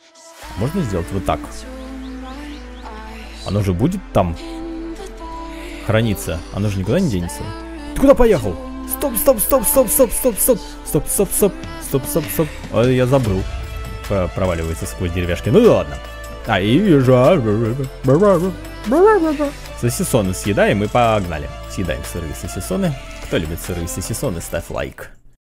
Можно сделать вот так? Оно же будет там храниться. Оно же никуда не денется. Ты куда поехал? Стоп, стоп, стоп, стоп, стоп, стоп, стоп, стоп, стоп, стоп, стоп, стоп, стоп. Я забыл. Проваливается сквозь деревяшки. Ну да ладно. И езжай. Сосисоны съедаем и погнали. Съедаем сырые сосисоны. Кто любит сырые сосисоны, ставь лайк.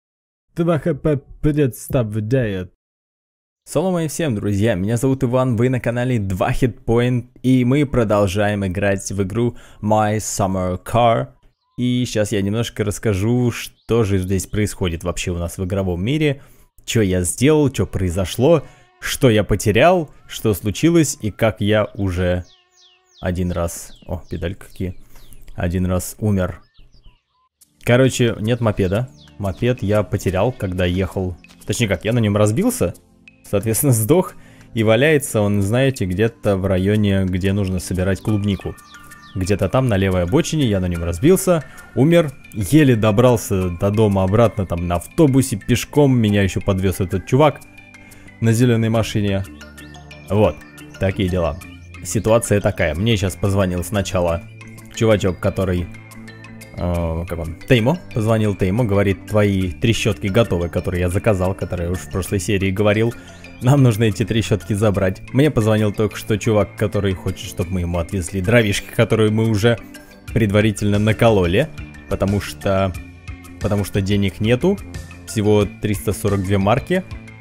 Салом и всем, друзья, меня зовут Иван, вы на канале 2 Hit Point, и мы продолжаем играть в игру My Summer Car. И сейчас я немножко расскажу, что же здесь происходит вообще у нас в игровом мире, что я сделал, что произошло, что я потерял, что случилось и как я уже один раз... О, педальки какие. Один раз умер. Короче, нет мопеда. Мопед я потерял, когда ехал. Точнее как, я на нем разбился. Соответственно, сдох. И валяется он, знаете, где-то в районе, где нужно собирать клубнику. Где-то там, на левой обочине, я на нем разбился. Умер. Еле добрался до дома обратно, там, на автобусе, пешком. Меня еще подвез этот чувак на зеленой машине. Вот, такие дела. Ситуация такая. Мне сейчас позвонил сначала чувачок, который... как он? Теймо. Позвонил Теймо, говорит, твои трещотки готовы, которые я заказал, которые я уж в прошлой серии говорил. Нам нужно эти трещотки забрать. Мне позвонил только что чувак, который хочет, чтобы мы ему отвезли дровишки, которые мы уже предварительно накололи. Потому что денег нету. Всего 342 марки.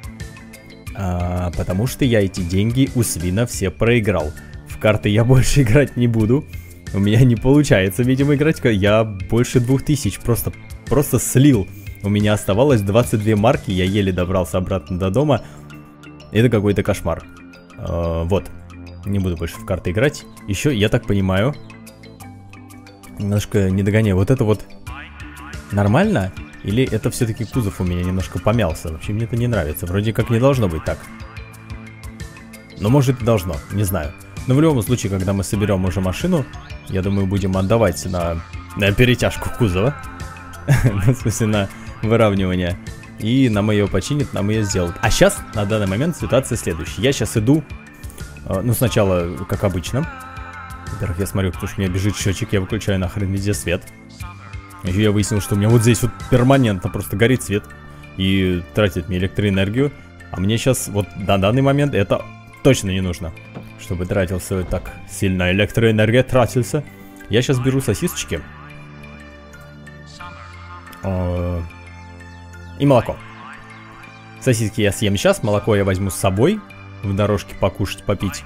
Потому что я эти деньги у свина все проиграл. В карты я больше играть не буду. У меня не получается, видимо, играть. Я больше 2000 просто слил. У меня оставалось 22 марки, я еле добрался обратно до дома. Это какой-то кошмар. Вот. Не буду больше в карты играть. Еще, я так понимаю, немножко не догоняю. Вот это вот нормально? Или это все-таки кузов у меня немножко помялся? Вообще мне это не нравится. Вроде как не должно быть так. Но может и должно, не знаю. Но в любом случае, когда мы соберем уже машину, я думаю, будем отдавать на перетяжку кузова. В смысле, на выравнивание. И нам ее починят, нам ее сделают. А сейчас, на данный момент, ситуация следующая. Я сейчас иду, ну, сначала, как обычно. Во-первых, я смотрю, потому что у меня бежит счетчик, я выключаю нахрен везде свет. Еще я выяснил, что у меня вот здесь вот перманентно просто горит свет. И тратит мне электроэнергию. А мне сейчас, вот на данный момент, это точно не нужно. Чтобы тратился так сильно, электроэнергия тратился. Я сейчас беру сосисочки. И молоко. Сосиски я съем сейчас, молоко я возьму с собой. В дорожке покушать, попить.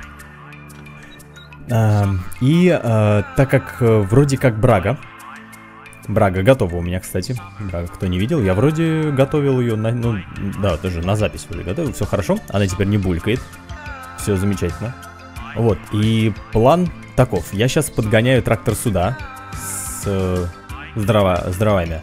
Так как вроде как брага. Брага готова у меня, кстати. Брага, кто не видел, я вроде готовил ее на... Ну, да, тоже на запись вроде готовил. Все хорошо, она теперь не булькает. Все замечательно. Вот, и план таков. Я сейчас подгоняю трактор сюда с дровами.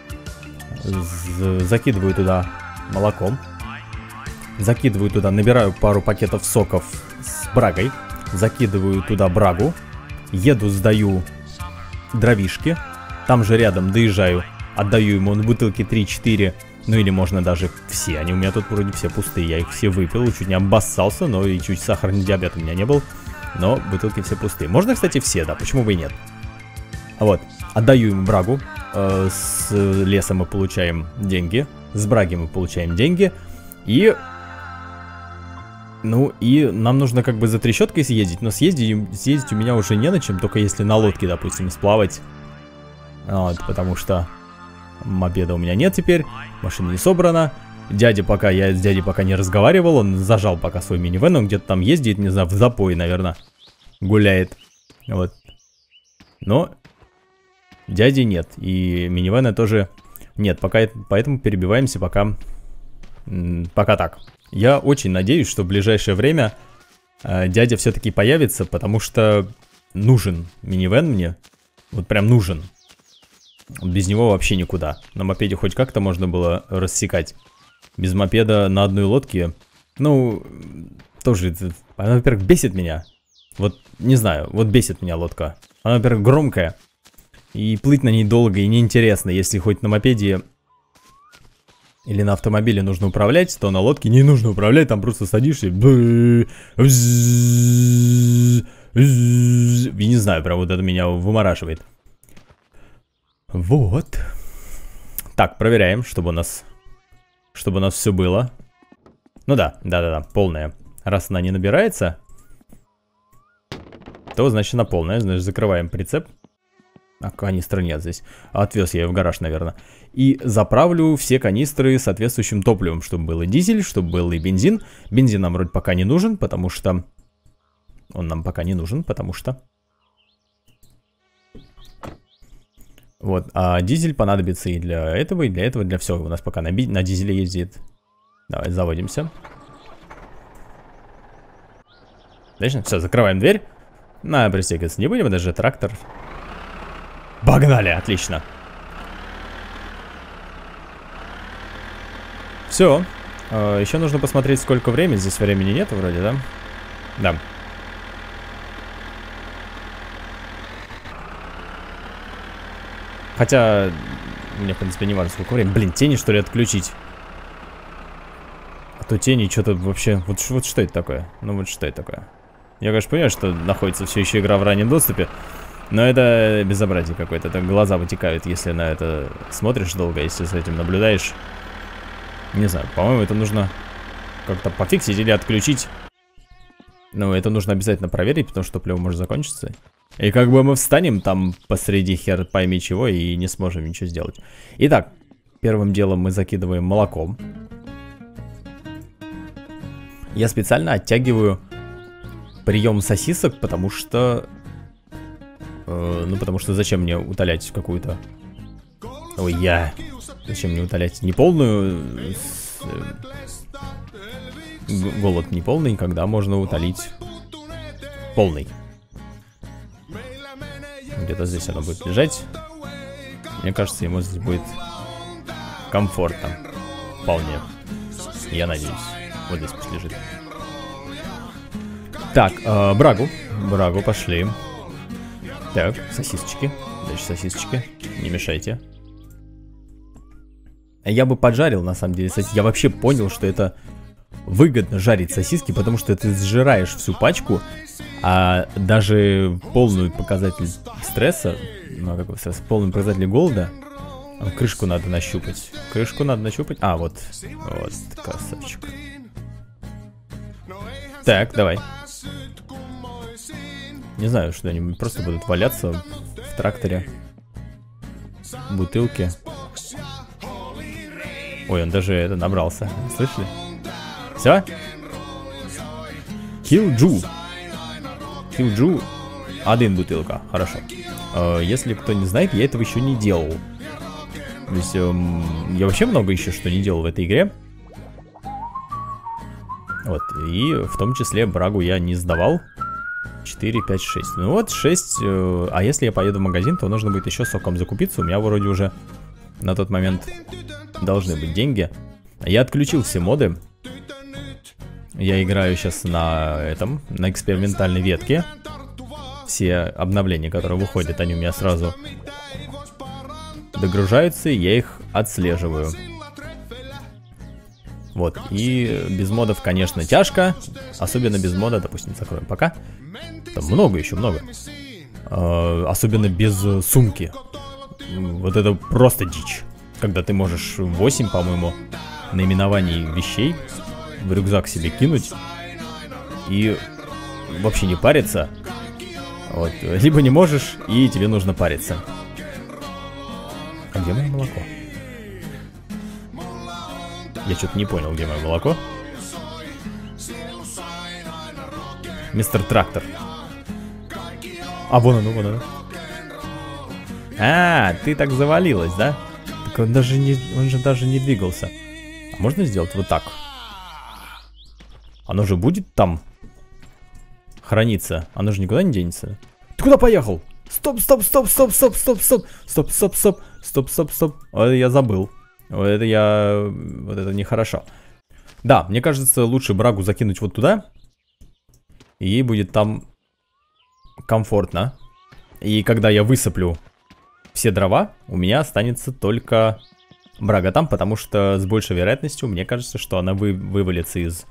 Закидываю туда молоком. Закидываю туда, набираю пару пакетов соков с брагой. Закидываю туда брагу. Еду, сдаю дровишки. Там же рядом доезжаю. Отдаю ему на бутылки 3-4. Ну или можно даже все. Они у меня тут вроде все пустые. Я их все выпил. Чуть не обоссался. Но и чуть сахарный диабет у меня не был. Но бутылки все пустые. Можно, кстати, все, да. Почему бы и нет. Вот. Отдаю ему брагу. С леса мы получаем деньги. С браги мы получаем деньги. И... Ну, и нам нужно как бы за трещоткой съездить. Но съездить у меня уже не на чем. Только если на лодке, допустим, сплавать. Вот, потому что... Мопеда у меня нет теперь, машина не собрана. Я с дядей пока не разговаривал, он зажал пока свой минивэн, он где-то там ездит, не знаю, в запое, наверное, гуляет. Вот. Но дяди нет, и минивэна тоже нет, поэтому перебиваемся пока так. Я очень надеюсь, что в ближайшее время дядя все-таки появится, потому что нужен минивэн мне, вот прям нужен. Без него вообще никуда. На мопеде хоть как-то можно было рассекать. Без мопеда на одной лодке. Ну, тоже, она, во-первых, бесит меня. Вот, не знаю, вот бесит меня лодка. Она, во-первых, громкая. И плыть на ней долго и неинтересно, если хоть на мопеде Или на автомобиле нужно управлять, то на лодке не нужно управлять, там просто садишься и... Я не знаю, прям вот это меня вымораживает. Вот. Так, проверяем, чтобы у нас все было. Ну да, полная. Раз она не набирается, то значит она полная. Значит, закрываем прицеп. А канистры нет здесь. Отвез я ее в гараж, наверное. И заправлю все канистры соответствующим топливом, чтобы был и дизель, чтобы был и бензин. Бензин нам вроде пока не нужен, потому что... Он нам пока не нужен, потому что... Вот, а дизель понадобится и для этого, для всего. У нас пока на дизеле ездит. Давай, заводимся. Отлично, все, закрываем дверь. Пристегиваться не будем, даже трактор. Погнали, отлично. Все. Еще нужно посмотреть, сколько времени. Здесь времени нет вроде, да? Да. Хотя, мне, в принципе, не важно, сколько времени. Блин, тени, что ли, отключить? А то тени что-то вообще... Вот что это такое? Ну, вот что это такое? Я, конечно, понимаю, что находится все еще игра в раннем доступе. Но это безобразие какое-то. Это глаза вытекают, если на это смотришь долго, если с этим наблюдаешь. Не знаю, по-моему, это нужно как-то пофиксить или отключить. Ну, это нужно обязательно проверить, потому что топливо может закончиться. И как бы мы встанем там посреди хер пойми чего и не сможем ничего сделать. Итак, первым делом мы закидываем молоком. Я специально оттягиваю прием сосисок, потому что... потому что зачем мне утолять какую-то... Зачем мне утолять неполную... Голод неполный, когда можно утолить полный. Где-то здесь оно будет лежать. Мне кажется, ему здесь будет комфортно. Вполне. Я надеюсь. Вот здесь пусть лежит. Так, брагу. Брагу пошли. Так, сосисочки. Дальше сосисочки. Не мешайте. Я бы поджарил, на самом деле, сосиски. Я вообще понял, что это выгодно жарить сосиски, потому что ты сжираешь всю пачку, а даже полный показатель стресса, ну какой стресс, полный показатель голода, крышку надо нащупать. Крышку надо нащупать. А, вот. Вот, красавчик. Так, давай. Не знаю, что они просто будут валяться в тракторе. Бутылки. Ой, он даже это набрался. Слышали? Все? Килджу. Килджу. Один бутылка. Хорошо. Если кто не знает, я этого еще не делал. То есть, я вообще много еще что не делал в этой игре. Вот. И в том числе брагу я не сдавал. 4, 5, 6. Ну вот 6. А если я поеду в магазин, то нужно будет еще соком закупиться. У меня вроде уже на тот момент должны быть деньги. Я отключил все моды. Я играю сейчас на на экспериментальной ветке. Все обновления, которые выходят, они у меня сразу догружаются, и я их отслеживаю. Вот, и без модов, конечно, тяжко. Особенно без мода, допустим, закроем пока. Там много, еще много. Особенно без сумки. Вот это просто дичь. Когда ты можешь 8, по-моему, наименований вещей в рюкзак себе кинуть и вообще не париться. Вот. Либо не можешь, и тебе нужно париться. А где мое молоко? Я что-то не понял, где мое молоко. Мистер Трактор. А, вон оно, вон оно. А, ты так завалилась, да? Так он же даже не двигался. А можно сделать вот так? Оно же будет там храниться. Оно же никуда не денется. Ты куда поехал? Стоп, стоп, стоп, стоп, стоп, стоп, стоп, стоп, стоп, стоп, стоп, стоп, стоп. Вот я забыл. Вот это нехорошо. Да, мне кажется, лучше брагу закинуть вот туда. И ей будет там комфортно. И когда я высыплю все дрова, у меня останется только брага там, потому что с большей вероятностью, мне кажется, что она вывалится из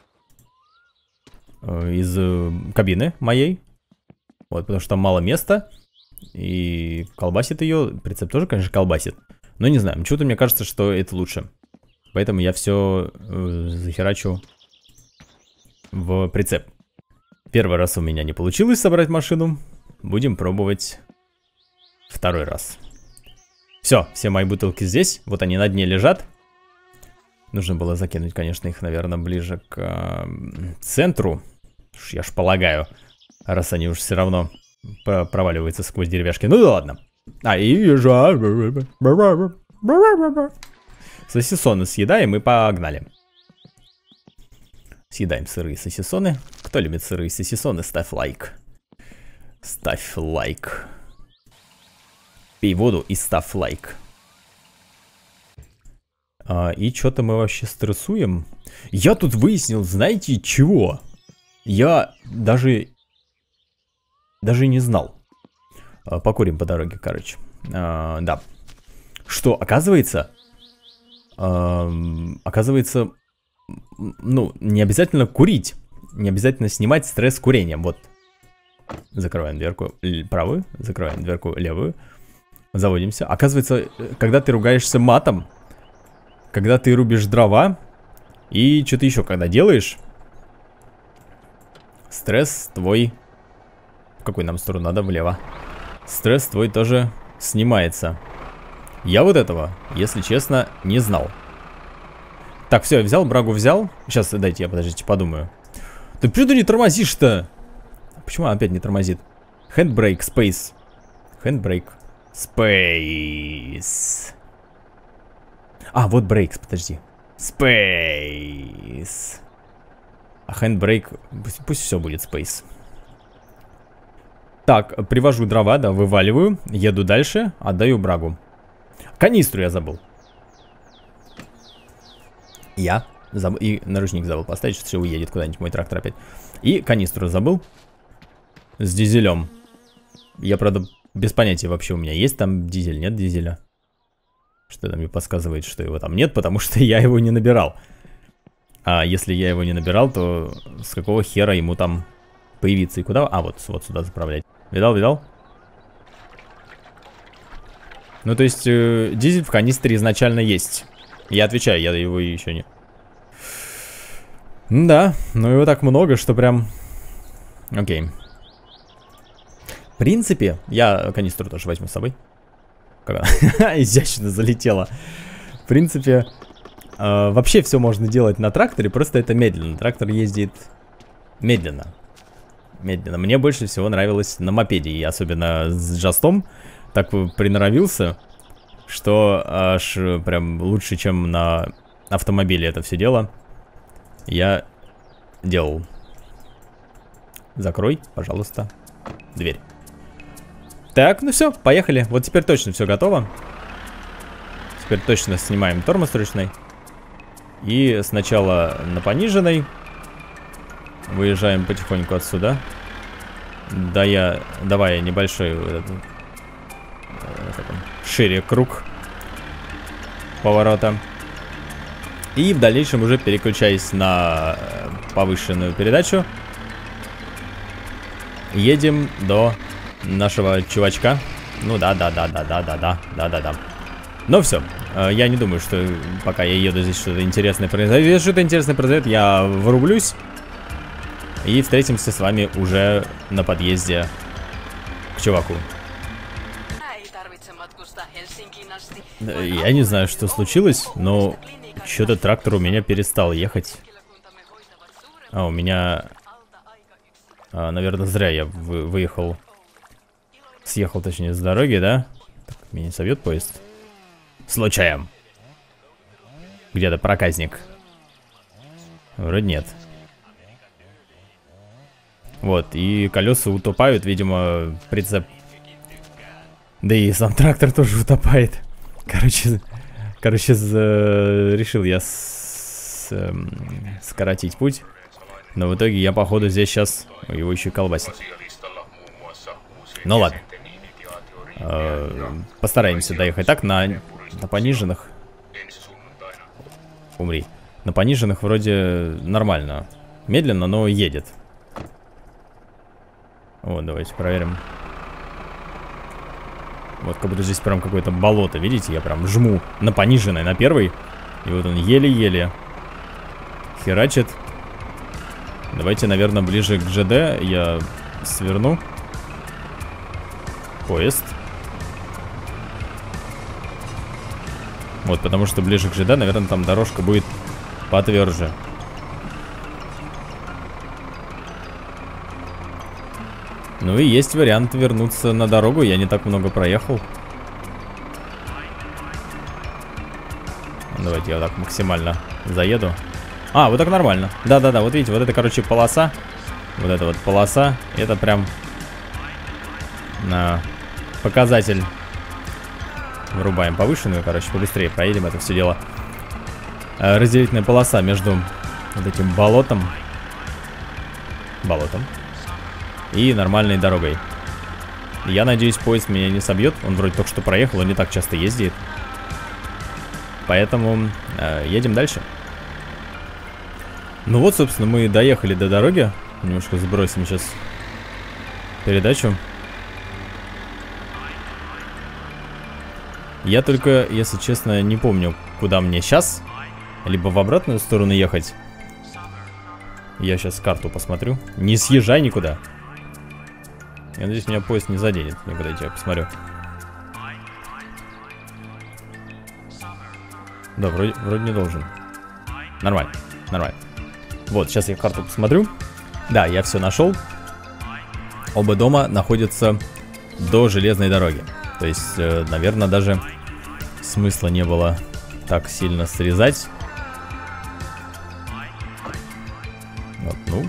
кабины моей. Вот, потому что там мало места. И колбасит ее. Прицеп тоже, конечно, колбасит. Но не знаю, почему-то мне кажется, что это лучше. Поэтому я все захерачу в прицеп. Первый раз у меня не получилось собрать машину. Будем пробовать второй раз. Все мои бутылки здесь. Вот они на дне лежат. Нужно было закинуть, конечно, их, наверное, ближе к центру. Я ж полагаю, раз они уж все равно проваливаются сквозь деревяшки. Ну да ладно. И сосисоны съедаем и погнали. Съедаем сырые сосисоны. Кто любит сырые сосисоны, ставь лайк. Ставь лайк. Пей воду и ставь лайк. И что-то мы вообще стрессуем. Я тут выяснил, знаете, чего? Я даже не знал. Покурим по дороге, короче. Да. Что, оказывается, ну, не обязательно курить. Не обязательно снимать стресс курением. Вот. Закрываем дверку правую, закрываем дверку левую. Заводимся. Оказывается, когда ты ругаешься матом, когда ты рубишь дрова и что-то еще когда делаешь, стресс твой... В какую нам сторону надо? Влево. Стресс твой тоже снимается. Я вот этого, если честно, не знал. Так, все, я взял, брагу взял. Сейчас, дайте я, подождите, подумаю. Да почему ты не тормозишь-то? Почему она опять не тормозит? Handbrake, space. Handbrake, space. А, вот брейк, подожди. Space. А handbrake, пусть все будет space. Так, привожу дрова, да, вываливаю. Еду дальше, отдаю брагу. Канистру я забыл. Я забыл. И наручник забыл поставить, что все уедет куда-нибудь мой трактор опять. И канистру забыл. С дизелем. Я, правда, без понятия вообще у меня есть там дизель, нет дизеля. Что-то мне подсказывает, что его там нет, потому что я его не набирал. А если я его не набирал, то с какого хера ему там появиться и куда? А, вот сюда заправлять. Видал? Ну, то есть, дизель в канистре изначально есть. Я отвечаю, я его еще не... Да, но его так много, что прям... Окей. В принципе, я канистру тоже возьму с собой. Как она изящно залетела. В принципе, вообще все можно делать на тракторе, просто это медленно. Трактор ездит медленно. Мне больше всего нравилось на мопеде, и особенно с джастом так приноровился, что аж прям лучше, чем на автомобиле это все дело я делал. Закрой, пожалуйста, дверь. Так, ну все, поехали. Вот теперь точно все готово. Теперь точно снимаем тормоз ручной. И сначала на пониженной. Выезжаем потихоньку отсюда. Давай небольшой шире круг поворота. И в дальнейшем уже переключаясь на повышенную передачу, едем до нашего чувачка. Ну да. Но все. Я не думаю, что пока я еду, здесь что-то интересное произойдет. Если что-то интересное произойдет, я врублюсь. И встретимся с вами уже на подъезде к чуваку. Я не знаю, что случилось, но что-то трактор у меня перестал ехать. А, у меня... наверное, зря я выехал. Съехал, точнее, с дороги, да? Так, меня не собьет поезд. Случаем. Где-то проказник. Вроде нет. Вот, и колеса утопают, видимо, прицеп. Да и сам трактор тоже утопает. Короче, решил я скоротить путь. Но в итоге я, походу, здесь сейчас его еще колбасит. Ну ладно. Постараемся доехать так, на пониженных. умри. На пониженных вроде нормально. Медленно, но едет. Вот, давайте проверим. Вот, как будто здесь прям какое-то болото, видите? Я прям жму на пониженной, на первой. И вот он еле-еле херачит. Давайте, наверное, ближе к ЖД я сверну. Поезд. Вот, потому что ближе к ЖД, наверное, там дорожка будет потверже. Ну и есть вариант вернуться на дорогу. Я не так много проехал. Давайте я вот так максимально заеду. А, вот так нормально. Да-да-да, вот видите, вот это, короче, полоса. Вот эта вот полоса. Это прям на показатель. Врубаем повышенную, короче, побыстрее проедем это все дело. Разделительная полоса между вот этим болотом и нормальной дорогой. Я надеюсь, поезд меня не собьет. Он вроде только что проехал, он не так часто ездит. Поэтому едем дальше. Ну вот, собственно, мы доехали до дороги. Немножко сбросим сейчас передачу. Я только, если честно, не помню, куда мне сейчас. Либо в обратную сторону ехать. Я сейчас карту посмотрю. Не съезжай никуда. Я надеюсь, меня поезд не заденет. Никуда я посмотрю. Да, вроде не должен. Нормально, нормально. Вот, сейчас я карту посмотрю. Да, я все нашел. Оба дома находятся до железной дороги. То есть, наверное, даже смысла не было так сильно срезать. Вот, ну.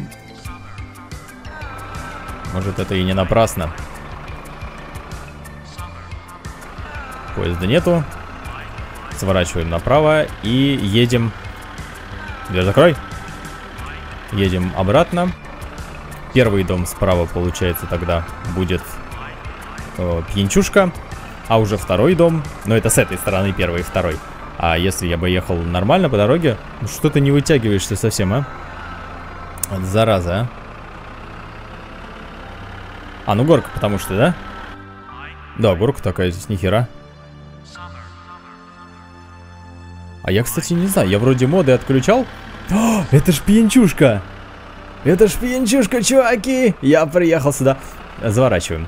Может, это и не напрасно. Поезда нету. Сворачиваем направо и едем. Дверь закрой. Едем обратно. Первый дом справа, получается, тогда будет пьянчушка. А уже второй дом, но это с этой стороны первый и второй. А если я бы ехал нормально по дороге, ну что ты не вытягиваешься совсем, а? Вот зараза, а. А, ну горка, потому что, да? Да, горка такая здесь, нихера. А я, кстати, не знаю, я вроде моды отключал. О, это ж пьянчушка! Это ж пьянчушка, чуваки! Я приехал сюда. Заворачиваем.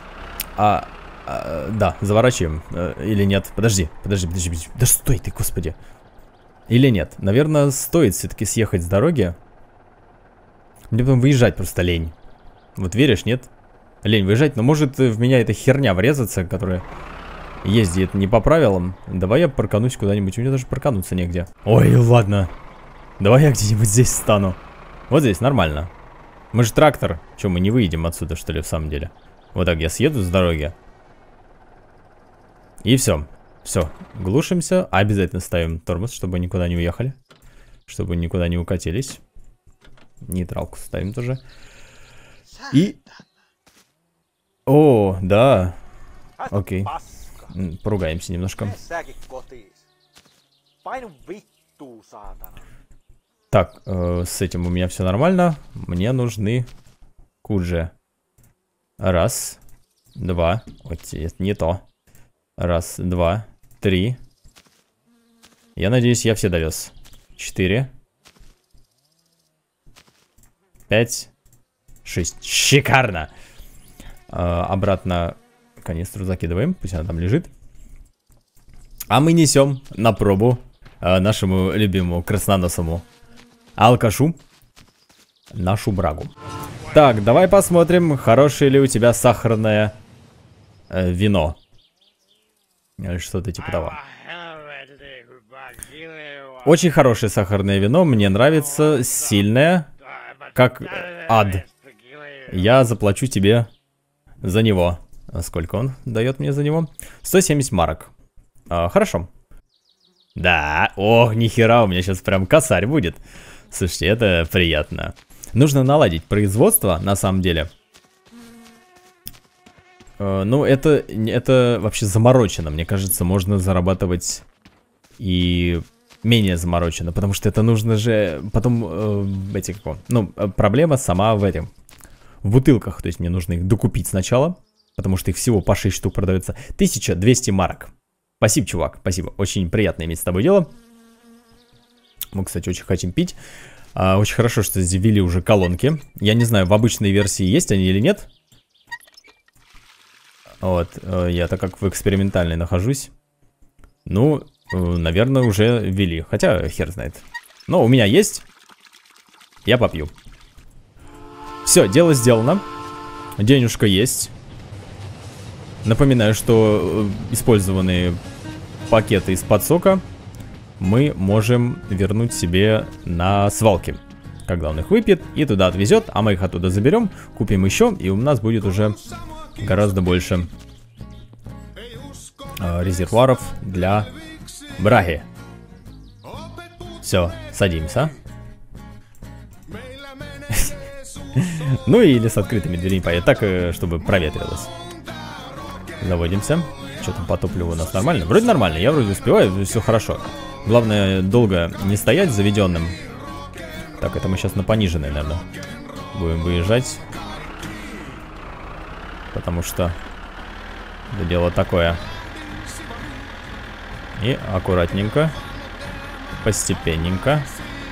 Да, заворачиваем. Или нет? Подожди. Да стой ты, господи. Или нет? Наверное, стоит все-таки съехать с дороги. Мне потом выезжать просто лень. Вот веришь, нет? Лень выезжать, но может в меня эта херня врезаться, которая ездит не по правилам. Давай я парканусь куда-нибудь. У меня даже паркануться негде. Ой, ладно. Давай я где-нибудь здесь встану. Вот здесь нормально. Мы же трактор. Че, мы не выедем отсюда, что ли, в самом деле? Вот так я съеду с дороги. И все. Все. Глушимся. Обязательно ставим тормоз, чтобы никуда не уехали. Чтобы никуда не укатились. Нейтралку ставим тоже. И... О, да. Окей. Поругаемся немножко. Так, с этим у меня все нормально. Мне нужны куджи. Раз, два. Вот, это не то. Раз, два, три. Я надеюсь, я все довез. 4. 5. 6. Шикарно. Обратно канистру закидываем. Пусть она там лежит. А мы несем на пробу нашему любимому красноносому алкашу нашу брагу. Так, давай посмотрим, хорошее ли у тебя сахарное вино. Или что-то типа того. Очень хорошее сахарное вино, мне нравится, сильное, как ад. Я заплачу тебе за него. Сколько он дает мне за него? 170 марок. Хорошо. Да, ох, нихера, у меня сейчас прям косарь будет. Слушайте, это приятно. Нужно наладить производство, на самом деле. Ну, это вообще заморочено. Мне кажется, можно зарабатывать и менее заморочено, потому что это нужно же потом, проблема сама в этом, в бутылках, то есть мне нужно их докупить сначала, потому что их всего по 6 штук продается, 1200 марок. Спасибо, чувак, спасибо, очень приятно иметь с тобой дело. Мы, кстати, очень хотим пить. Очень хорошо, что ввели уже колонки. Я не знаю, в обычной версии есть они или нет. Вот, я-то как в экспериментальной нахожусь. Ну, наверное, уже ввели. Хотя, хер знает. Но у меня есть. Я попью. Все, дело сделано. Денежка есть. Напоминаю, что использованные пакеты из-под сока мы можем вернуть себе на свалке, когда он их выпьет и туда отвезет, а мы их оттуда заберем, купим еще, и у нас будет уже гораздо больше резервуаров для браги. Все, садимся. Ну или с открытыми дверями, так, чтобы проветрилось. Заводимся. Что там по топливу у нас нормально? Вроде нормально, я вроде успеваю, все хорошо. Главное, долго не стоять заведенным. Так, это мы сейчас на пониженной, наверное, будем выезжать. Потому что это дело такое. И аккуратненько, постепенненько.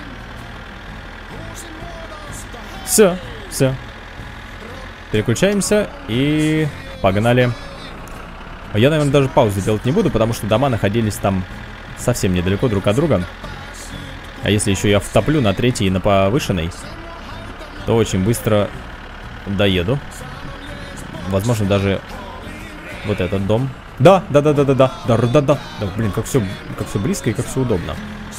Все, все. Переключаемся и погнали. Я, наверное, даже паузу делать не буду, потому что дома находились там совсем недалеко друг от друга. А если еще я втоплю на третьей и на повышенной, то очень быстро доеду. Возможно, даже вот этот дом. Да, блин, как все близко и как все удобно.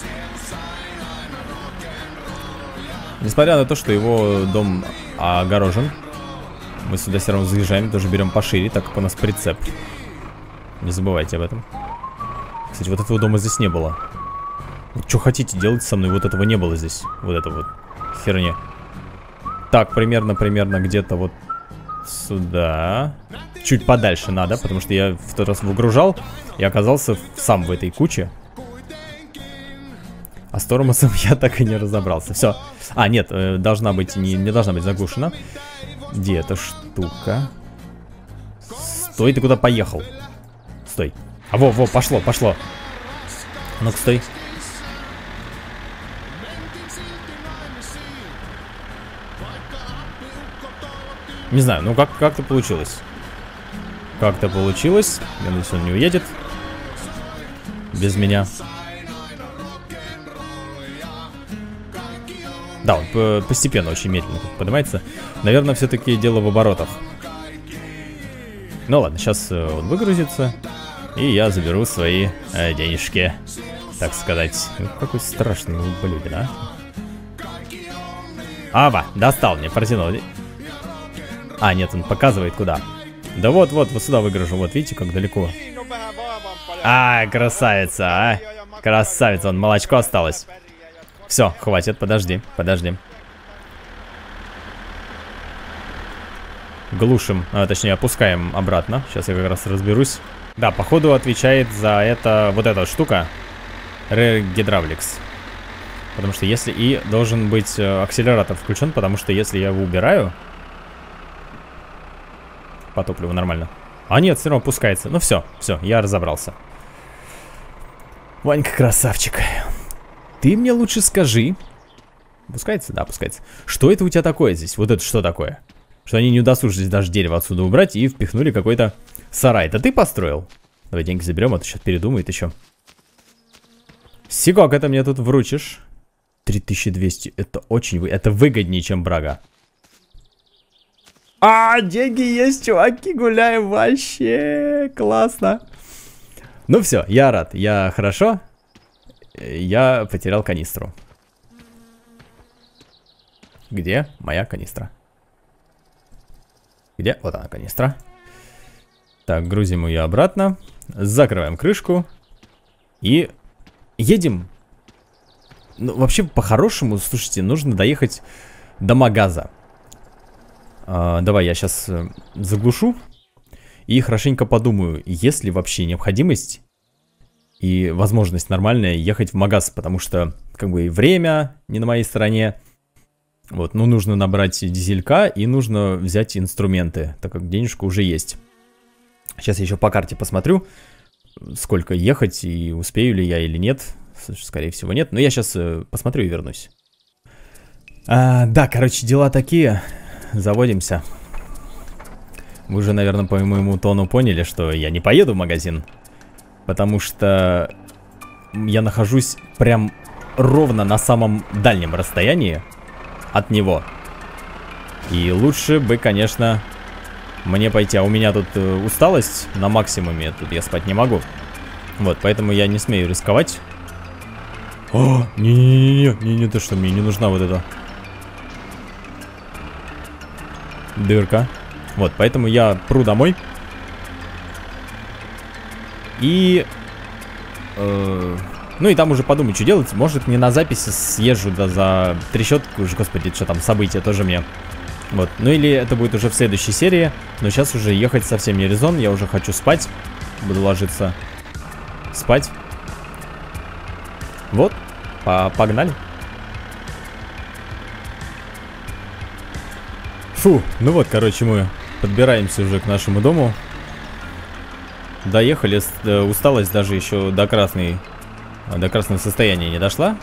Несмотря на то, что его дом огорожен, мы сюда все равно заезжаем, тоже берем пошире, так как у нас прицеп. Не забывайте об этом. Кстати, вот этого дома здесь не было. Что хотите делать со мной? Вот этого не было здесь. Вот это вот херня. Так, примерно где-то вот сюда. Чуть подальше надо, потому что я в тот раз выгружал и оказался сам в этой куче. А с тормозом я так и не разобрался. Все. А, нет, должна быть, не должна быть заглушена. Где эта штука? Стой, ты куда поехал? Стой. А во, пошло. Ну-ка, стой. Не знаю, ну как-то получилось. Как-то получилось. Я надеюсь, он не уедет без меня. Да, он постепенно очень медленно поднимается. Наверное, все-таки дело в оборотах. Ну ладно, сейчас он выгрузится. И я заберу свои денежки, так сказать. Ну, какой страшный ублюдок, а? Аба, достал мне, протянул. А, нет, он показывает куда. Да вот сюда выгружу. Вот, видите, как далеко. А, красавица, а. Красавица, он молочко осталось. Все, хватит, подожди. Глушим, точнее опускаем обратно. Сейчас я как раз разберусь. Да, походу отвечает за это вот эта штука. Rear Hydraulics. Потому что если и должен быть акселератор включен, потому что если я его убираю, по топливу нормально. А нет, все равно опускается. Ну все, я разобрался. Ванька красавчик. Ты мне лучше скажи. Опускается? Да, опускается. Что это у тебя такое здесь? Вот это что такое? Что они не удосужились даже дерево отсюда убрать и впихнули какой-то сарай. Это ты построил? Давай деньги заберем, а то сейчас передумает еще. Сигок, это мне тут вручишь. 3200. Это очень... Это выгоднее, чем брага. А, деньги есть, чуваки, гуляем вообще. Классно. Ну все, я рад. Я хорошо. Я потерял канистру. Где моя канистра? Где? Вот она, канистра. Так, грузим ее обратно. Закрываем крышку. И едем. Ну, вообще, по-хорошему, слушайте, нужно доехать до магаза. Давай я сейчас заглушу. И хорошенько подумаю, есть ли вообще необходимость и возможность нормальная ехать в магаз, потому что, как бы, и время не на моей стороне. Вот, ну, нужно набрать дизелька и нужно взять инструменты, так как денежка уже есть. Сейчас я еще по карте посмотрю, сколько ехать и успею ли я или нет. Скорее всего, нет, но я сейчас посмотрю и вернусь. Да, короче, дела такие. Заводимся. Вы уже, наверное, по моему тону поняли, что я не поеду в магазин. Потому что я нахожусь прям ровно на самом дальнем расстоянии от него. И лучше бы, конечно, мне пойти. А у меня тут усталость на максимуме. Тут я спать не могу. Вот, поэтому я не смею рисковать. О, не-не-не, ты что, мне не нужна вот эта дырка. Вот, поэтому я пру домой. И... ну и там уже подумаю, что делать. Может, не на записи съезжу, да, за трещотку. Уже, господи, что там, события тоже мне. Вот, ну или это будет уже в следующей серии. Но сейчас уже ехать совсем не резон. Я уже хочу спать. Буду ложиться спать. Вот, погнали. Фу, ну вот, короче, мы подбираемся уже к нашему дому. Доехали, усталость даже еще до красного состояния не дошла.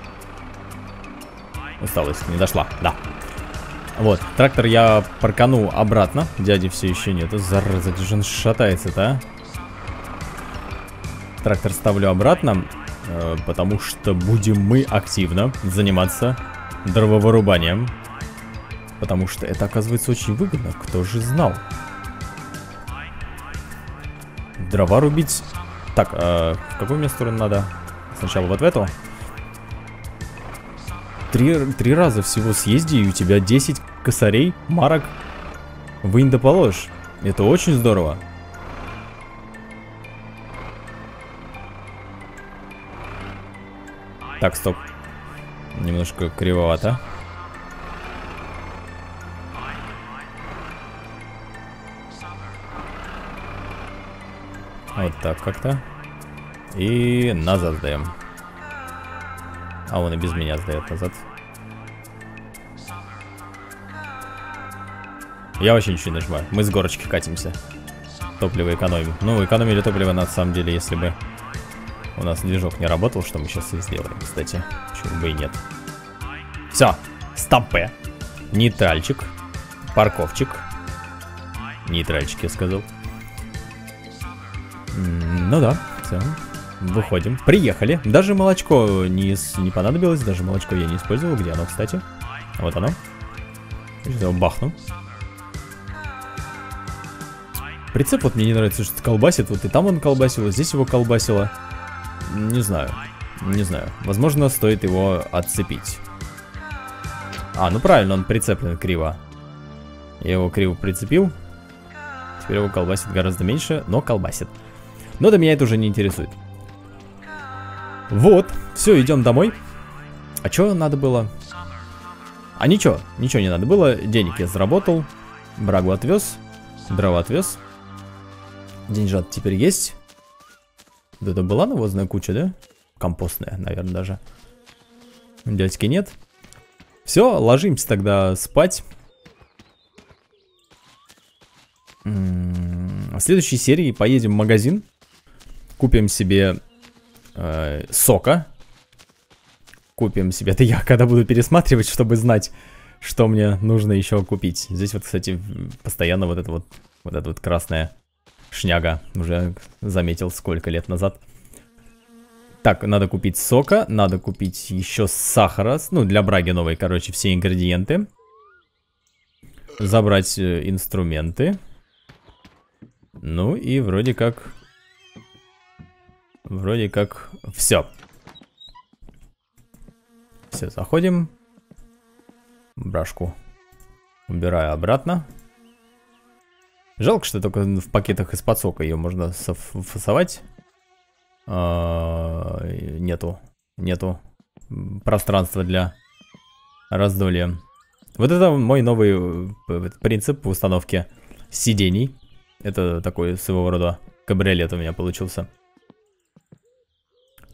Усталость не дошла, да. Вот, трактор я паркану обратно. Дяди все еще нет. Зараза, где же он шатается-то, а? Трактор ставлю обратно, потому что будем мы активно заниматься дрововырубанием. Потому что это, оказывается, очень выгодно. Кто же знал? Дрова рубить. Так, в какую мне сторону надо? Сначала вот в эту. Три раза всего съезди, и у тебя 10 косарей, марок. Вынь да положь. Это очень здорово. Так, стоп. Немножко кривовато. Вот так как-то. И назад сдаем. А он и без меня сдает назад. Я вообще ничего не нажимаю. Мы с горочки катимся. Топливо экономим. Ну, экономили топливо на самом деле, если бы у нас движок не работал, что мы сейчас и сделаем, кстати. Почему бы и нет. Все. Стопе. Нейтральчик. Парковчик. Нейтральчик, я сказал. Ну да, все. Выходим. Приехали. Даже молочко не понадобилось. Даже молочко я не использовал. Где оно, кстати? Вот оно. Сейчас я его бахну. Прицеп вот мне не нравится, что колбасит. Вот и там он колбасил, и здесь его колбасило. Не знаю. Не знаю. Возможно, стоит его отцепить. А, ну правильно, он прицеплен криво. Я его криво прицепил. Теперь его колбасит гораздо меньше, но колбасит. Но до меня это уже не интересует. Вот, все, идем домой. А что надо было? А ничего не надо было. Денег я заработал. Брагу отвез. Дрова отвез. Деньжат теперь есть. Вот это была навозная куча, да? Компостная, наверное, даже. Дядьки нет. Все, ложимся тогда спать. В следующей серии поедем в магазин. Купим себе сока. Купим себе... Это я когда буду пересматривать, чтобы знать, что мне нужно еще купить. Здесь вот, кстати, постоянно вот эта вот красная шняга. Уже заметил, сколько лет назад. Так, надо купить сока. Надо купить еще сахара. Ну, для браги новой, короче, все ингредиенты. Забрать инструменты. Ну и вроде как все. Все, заходим. Брашку убираю обратно. Жалко, что только в пакетах из-под сока ее можно фасовать. Нету пространства для раздолья. Вот это мой новый принцип в установке сидений. Это такой своего рода кабриолет у меня получился.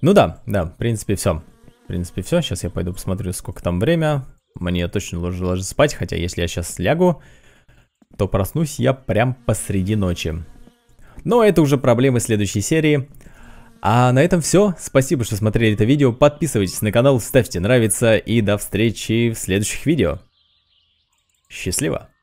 Ну да, в принципе, все. В принципе, все. Сейчас я пойду посмотрю, сколько там время. Мне точно нужно ложиться спать, хотя если я сейчас лягу, то проснусь я прям посреди ночи. Но это уже проблемы следующей серии. А на этом все. Спасибо, что смотрели это видео. Подписывайтесь на канал, ставьте нравится и до встречи в следующих видео. Счастливо!